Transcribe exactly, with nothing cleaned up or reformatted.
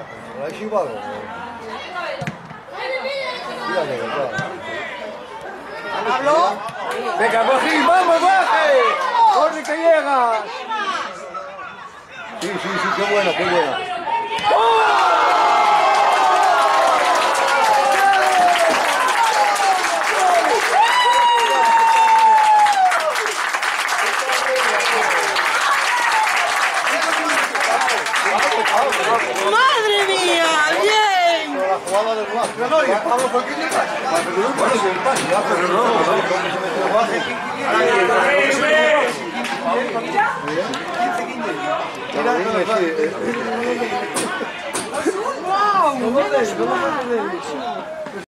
来西吧，fíjate que claro. ¿Pablo? ¡Venga, Cojín, vamos, baje! ¡Corre que llega! Sí, sí, sí, qué buena, qué buena. ¡Madre mía! ¡Bien! La jugada del Guas. No, no, y Pablo fue el que llega. Pero no parece el pase, ya, pero no, no, no. Mira, mira, mira. ¡Wow!